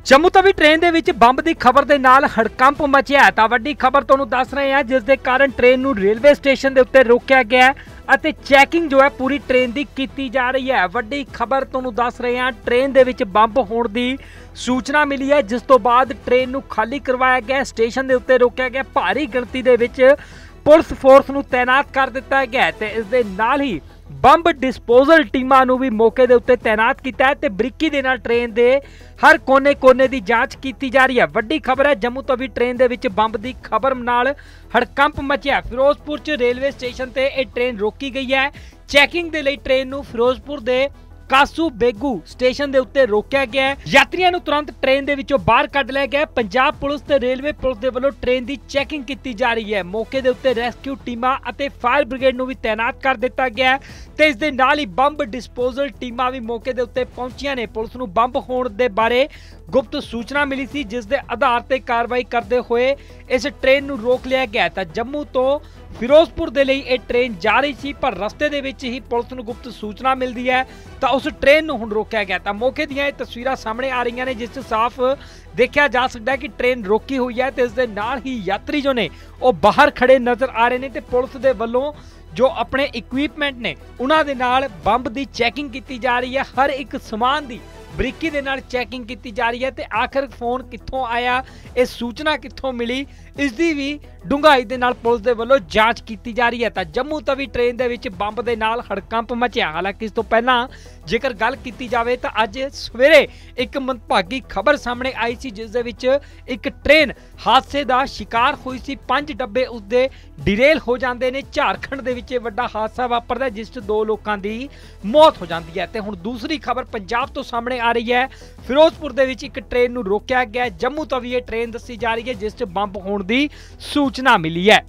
Jammu Tawi train दे विच bomb की खबर के नाल हड़कंप मचिया है। तां वड्डी खबर तुहानूं दस रहे हैं, जिस दे कारण ट्रेन नूं रेलवे स्टेशन के उत्ते रोकिया गया है ਅਤੇ चैकिंग जो है पूरी ट्रेन की की जा रही है। वड्डी खबर तुहानूं दस रहे हैं, ट्रेन दे विच बंब होण की सूचना मिली है, जिस तो बाद ट्रेन नूं खाली करवाया गया, स्टेशन के उत्ते रोकिया गया, भारी गिणती दे विच पुलिस फोर्स नूं तैनात कर दिता गया ते इस दे नाल ही बंब डिस्पोजल टीमां नूं भी मौके दे उत्ते तैनात किया है ते बरीकी दे नाल ट्रेन दे हर कोने की जांच की जा रही है। वड्डी खबर है, जम्मू तवी ट्रेन दे विच बंब की खबर नाल हड़कंप मचिया। फिरोजपुर च रेलवे स्टेशन ते यह ट्रेन रोकी गई है। चैकिंग दे लई ट्रेन नूं फिरोजपुर दे कासू बेगू स्टेशन के उत्ते रोकिया गया है। यात्रियों नूं तुरंत ट्रेन दे विचों बाहर कढ लिया गया। पंजाब पुलिस ते रेलवे पुलिस दे वल्लों ट्रेन की चैकिंग की जा रही है। मौके दे उत्ते रेस्क्यू टीमां अते फायर ब्रिगेड नूं भी तैनात कर दिता गया है ते इस दे नाल ही बंब डिस्पोजल टीमां भी मौके दे उत्ते पहुंचियां ने। पुलिस नूं बंब होण दे बारे गुप्त सूचना मिली सी, जिस दे आधार ते कार्रवाई करते हुए इस ट्रेन नूं रोक लिया गया। तां जम्मू तो फिरोजपुर दे लई यह ट्रेन जा रही सी, पर रस्ते दे विच ही पुलिस नूं गुप्त सूचना मिलती है तो उस ट्रेन नूं हुण रोकिया गया। तो मौके दीआं तस्वीरां सामने आ रही ने, जिस साफ देखा जा सकता है कि ट्रेन रोकी हुई है तो इस दे नाल ही यात्री जो ने वो बाहर खड़े नजर आ रहे हैं ते पुलिस दे वल्लों जो अपने इक्विपमेंट ने उन्हां दे नाल बंब की चैकिंग की जा रही है। हर एक समान की बरीकी दे नाल चैकिंग की जा रही है ते आखिर फोन कित्थों आया, ये सूचना कित्थों मिली, इसकी भी डूंघाई दे नाल पुलिस दे वल्लों जांच की जा रही है। तां जम्मू तवी ट्रेन दे विच बंब दे नाल हड़कंप मचिया। हालांकि इस तो पहला जेकर गल की जाए तो अज सवेरे एक मंदभागी खबर सामने आई सी, जिस दे विच एक ट्रेन हादसे का शिकार हुई सी। 5 डब्बे उसदे डिरेल हो जाते हैं। झारखंड दे विच वड्डा हादसा वापरदा है, जिस 2 लोगों की मौत हो जाती है। तो हुण दूसरी खबर पंजाब तो सामने आ रही है। फिरोजपुर दे विच एक ट्रेन नूं रोकिया गया। जम्मू तवी ये ट्रेन दसी जा रही है, जिस बंब होण की सूचना मिली है।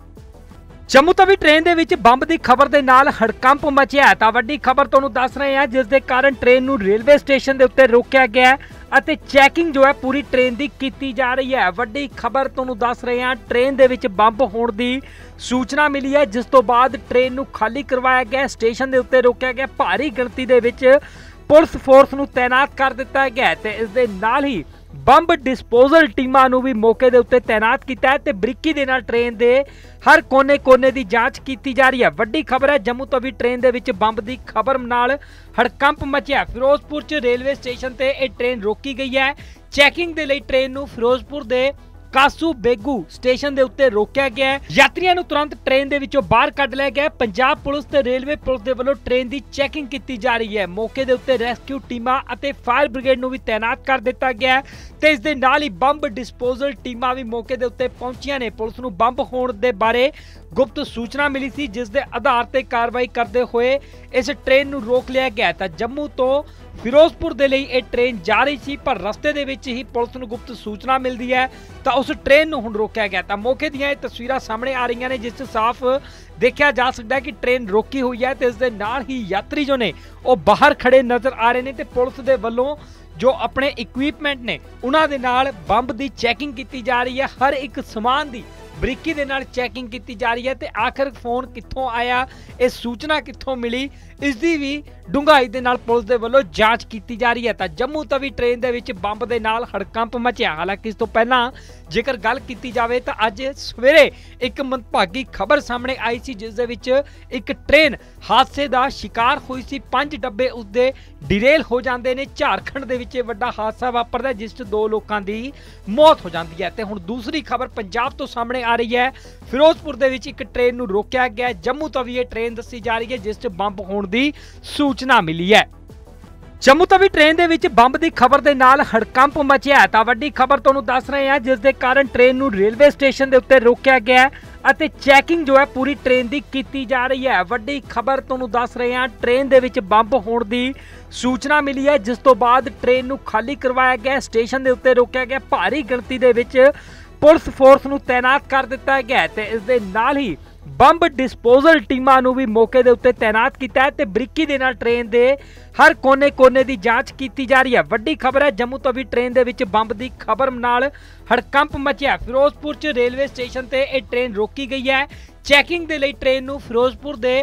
जम्मू तवी ट्रेन दे विच बंब की खबर के नाल हड़कंप मचिया है। तां वड्डी खबर तुहानूं दस रहे हैं, जिस दे कारण ट्रेन नूं रेलवे स्टेशन के उत्ते रोकिया गया ਅਤੇ चैकिंग जो है पूरी ट्रेन की जा रही है। वड्डी खबर तुहानूं दस रहे हैं, ट्रेन दे विच बंब होण की सूचना मिली है, जिस तो बाद ट्रेन नूं खाली करवाया गया, स्टेशन के उत्ते रोकिया गया, भारी गिणती दे विच पुलिस फोर्स नूं तैनात कर दिता गया ते इस दे नाल ही बंब डिस्पोजल टीमां नूं भी मौके दे उत्ते तैनात किया है ते बरीकी दे नाल ट्रेन दे हर कोने की जांच की जा रही है। वड्डी खबर है, जम्मू तवी ट्रेन दे विच बंब की खबर नाल हड़कंप मचिया। फिरोजपुर च रेलवे स्टेशन ते यह ट्रेन रोकी गई है। चैकिंग दे लई ट्रेन नूं फिरोजपुर दे कासू बेगू स्टेशन के उत्ते रोकिया गया है। यात्रियों नूं तुरंत ट्रेन दे विचों बाहर कढ लिया गया। पंजाब पुलिस ते रेलवे पुलिस दे वल्लों ट्रेन की चैकिंग की जा रही है। मौके दे उत्ते रेस्क्यू टीमां अते फायर ब्रिगेड नूं भी तैनात कर दिता गया है ते इस दे नाल ही बंब डिस्पोजल टीमां भी मौके दे उत्ते पहुंचियां ने। पुलिस नूं बंब होण दे बारे गुप्त सूचना मिली सी, जिस दे आधार ते कार्रवाई करते हुए इस ट्रेन नूं रोक लिया गया। तां जम्मू तो फिरोजपुर दे लई यह ट्रेन जा रही सी, पर रस्ते दे विच ही पुलिस नूं गुप्त सूचना मिलती है तो उस ट्रेन नूं हुण रोकिया गया। तां मौके दीआं तस्वीरां सामने आ रही ने, जिस साफ देखा जा सकता है कि ट्रेन रोकी हुई है तो इस दे नाल ही यात्री जो ने वो बाहर खड़े नजर आ रहे हैं ते पुलिस दे वल्लों जो अपने इक्विपमेंट ने उन्हां दे नाल बंब की चैकिंग की जा रही है। हर एक समान की बरीकी दे नाल चैकिंग की जा रही है ते आखिर फोन कित्थों आया, ये सूचना कित्थों मिली, इसकी भी डूंघाई दे नाल पुलिस दे वल्लों जांच की जा रही है। तां जम्मू तवी ट्रेन दे विच बंब दे नाल हड़कंप मचिया। हालांकि इस तो पहला जेकर गल की जाए तो अज सवेरे एक मंदभागी खबर सामने आई सी, जिस दे विच एक ट्रेन हादसे का शिकार हुई सी। 5 डब्बे उसदे डिरेल हो जाते हैं। झारखंड दे विच वड्डा हादसा वापरदा है, जिस 2 लोगों की मौत हो जाती है। तो हुण दूसरी खबर पंजाब तो सामने आ रही है। फिरोजपुर दे विच एक ट्रेन नूं रोकिया गया। जम्मू तवी ये ट्रेन दसी जा रही है, जिस बंब होण की सूचना मिली है। जम्मू तवी ट्रेन दे विच बंब की खबर के नाल हड़कंप मचिया है। तां वड्डी खबर तुहानूं दस रहे हैं, जिस दे कारण ट्रेन नूं रेलवे स्टेशन के उत्ते रोकिया गया ਅਤੇ चैकिंग जो है पूरी ट्रेन की जा रही है। वड्डी खबर तुहानूं दस रहे हैं, ट्रेन दे विच बंब होण की सूचना मिली है, जिस तो बाद ट्रेन नूं खाली करवाया गया, स्टेशन के उत्ते रोकिया गया, भारी गिणती दे विच पुलिस फोर्स नूं तैनात कर दिता गया ते इस दे नाल ही बंब डिस्पोजल टीमां नूं भी मौके दे उत्ते तैनात किया है ते बरीकी दे नाल ट्रेन दे हर कोने की जांच की जा रही है। वड्डी खबर है, जम्मू तवी ट्रेन दे विच बंब की खबर नाल हड़कंप मचिया। फिरोजपुर च रेलवे स्टेशन ते यह ट्रेन रोकी गई है। चैकिंग दे लई ट्रेन नूं फिरोजपुर दे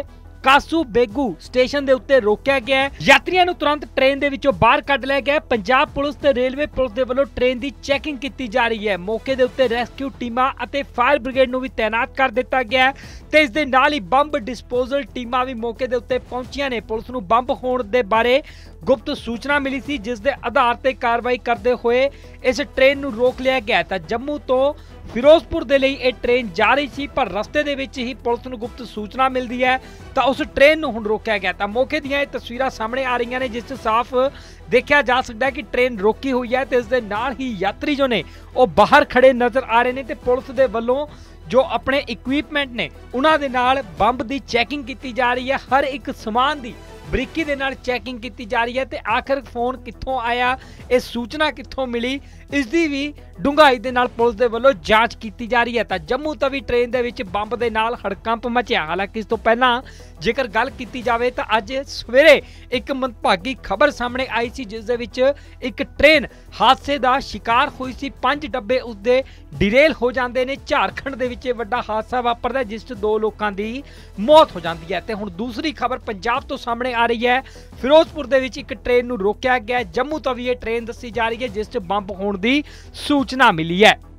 ਕਾਸੂ ਬੇਗੂ ਸਟੇਸ਼ਨ ਦੇ ਉੱਤੇ ਰੋਕਿਆ ਗਿਆ ਹੈ। ਯਾਤਰੀਆਂ ਨੂੰ ਤੁਰੰਤ ਟ੍ਰੇਨ ਦੇ ਵਿੱਚੋਂ ਬਾਹਰ ਕੱਢ ਲਿਆ ਗਿਆ। ਪੰਜਾਬ ਪੁਲਿਸ ਤੇ ਰੇਲਵੇ ਪੁਲਿਸ ਦੇ ਵੱਲੋਂ ਟ੍ਰੇਨ ਦੀ ਚੈਕਿੰਗ ਕੀਤੀ ਜਾ ਰਹੀ ਹੈ। ਮੌਕੇ ਦੇ ਉੱਤੇ ਰੈਸਕਿਊ ਟੀਮਾਂ ਅਤੇ ਫਾਇਰ ਬ੍ਰਿਗੇਡ ਨੂੰ ਵੀ ਤਾਇਨਾਤ ਕਰ ਦਿੱਤਾ ਗਿਆ ਹੈ ਤੇ ਇਸ ਦੇ ਨਾਲ ਹੀ ਬੰਬ ਡਿਸਪੋਜ਼ਲ ਟੀਮਾਂ ਵੀ ਮੌਕੇ ਦੇ ਉੱਤੇ ਪਹੁੰਚੀਆਂ ਨੇ। ਪੁਲਿਸ ਨੂੰ ਬੰਬ ਹੋਣ ਦੇ ਬਾਰੇ ਗੁਪਤ ਸੂਚਨਾ ਮਿਲੀ ਸੀ, ਜਿਸ ਦੇ ਆਧਾਰ ਤੇ ਕਾਰਵਾਈ ਕਰਦੇ ਹੋਏ ਇਸ ਟ੍ਰੇਨ ਨੂੰ ਰੋਕ ਲਿਆ ਗਿਆ। ਤਾਂ ਜੰਮੂ ਤੋਂ ਫਿਰੋਜ਼ਪੁਰ ਦੇ ਲਈ ਇਹ ਟ੍ਰੇਨ ਜਾ ਰਹੀ ਸੀ, ਪਰ ਰਸਤੇ ਦੇ ਵਿੱਚ ਹੀ ਪੁਲਿਸ ਨੂੰ ਗੁਪਤ ਸੂਚਨਾ ਮਿਲਦੀ ਹੈ ਤਾਂ ਉਸ ਟ੍ਰੇਨ ਨੂੰ ਹੁਣ ਰੋਕਿਆ ਗਿਆ। ਤਾਂ ਮੌਕੇ ਦੀਆਂ ਇਹ ਤਸਵੀਰਾਂ ਸਾਹਮਣੇ ਆ ਰਹੀਆਂ ਨੇ, ਜਿਸ 'ਚ ਸਾਫ਼ ਦੇਖਿਆ ਜਾ ਸਕਦਾ ਹੈ ਕਿ ਟ੍ਰੇਨ ਰੋਕੀ ਹੋਈ ਹੈ ਤੇ ਇਸ ਦੇ ਨਾਲ ਹੀ ਯਾਤਰੀ ਜੋ ਨੇ ਉਹ ਬਾਹਰ ਖੜੇ ਨਜ਼ਰ ਆ ਰਹੇ ਨੇ ਤੇ ਪੁਲਿਸ ਦੇ ਵੱਲੋਂ ਜੋ ਆਪਣੇ ਇਕਵਿਪਮੈਂਟ ਨੇ ਉਹਨਾਂ ਦੇ ਨਾਲ ਬੰਬ ਦੀ ਚੈਕਿੰਗ ਕੀਤੀ ਜਾ ਰਹੀ ਹੈ। ਹਰ ਇੱਕ ਸਮਾਨ ਦੀ ਬਰੀਕੀ ਦੇ ਨਾਲ ਚੈਕਿੰਗ ਕੀਤੀ ਜਾ ਰਹੀ ਹੈ ਤੇ ਆਖਰ ਫੋਨ ਕਿੱਥੋਂ ਆਇਆ, ਇਹ ਸੂਚਨਾ ਕਿੱਥੋਂ ਮਿਲੀ, ਇਸ ਦੀ ਵੀ ਡੂੰਘਾਈ ਦੇ ਨਾਲ ਪੁਲਿਸ ਦੇ ਵੱਲੋਂ ਜਾਂਚ ਕੀਤੀ ਜਾ ਰਹੀ ਹੈ। ਤਾਂ ਜੰਮੂ ਤਵੀ ਟ੍ਰੇਨ ਦੇ ਵਿੱਚ ਬੰਬ ਦੇ ਨਾਲ ਹੜਕੰਪ ਮਚਿਆ। ਹਾਲਾਂਕਿ ਇਸ ਤੋਂ ਪਹਿਲਾਂ ਜੇਕਰ ਗੱਲ ਕੀਤੀ ਜਾਵੇ ਤਾਂ ਅੱਜ ਸਵੇਰੇ ਇੱਕ ਮੰਦਭਾਗੀ ਖਬਰ ਸਾਹਮਣੇ ਆਈ ਸੀ, ਜਿਸ ਦੇ ਵਿੱਚ ਇੱਕ ਟ੍ਰੇਨ ਹਾਦਸੇ ਦਾ ਸ਼ਿਕਾਰ ਹੋਈ ਸੀ। 5 ਡੱਬੇ ਉਸਦੇ ਡਿਰੇਲ ਹੋ ਜਾਂਦੇ ਨੇ। ਝਾਰਖੰਡ ਦੇ ਵਿੱਚ ਇਹ ਵੱਡਾ ਹਾਦਸਾ ਵਾਪਰਦਾ, ਜਿਸ 'ਚ 2 ਲੋਕਾਂ ਦੀ ਮੌਤ ਹੋ ਜਾਂਦੀ ਹੈ। ਤੇ ਹੁਣ ਦੂਸਰੀ ਖਬਰ ਪੰਜਾਬ ਤੋਂ ਸਾਹਮਣੇ ਆ ਰਹੀ ਹੈ। ਫਿਰੋਜ਼ਪੁਰ ਦੇ ਵਿੱਚ ਇੱਕ ਟ੍ਰੇਨ ਨੂੰ ਰੋਕਿਆ ਗਿਆ। ਜੰਮੂ ਤੋਂ ਵੀ ਇਹ ਟ੍ਰੇਨ ਦੱਸੀ ਜਾ ਰਹੀ ਹੈ, ਜਿਸ 'ਚ ਬੰਬ ਹੋਣ ਦੀ ਸੂਚਨਾ ਮਿਲੀ ਹੈ।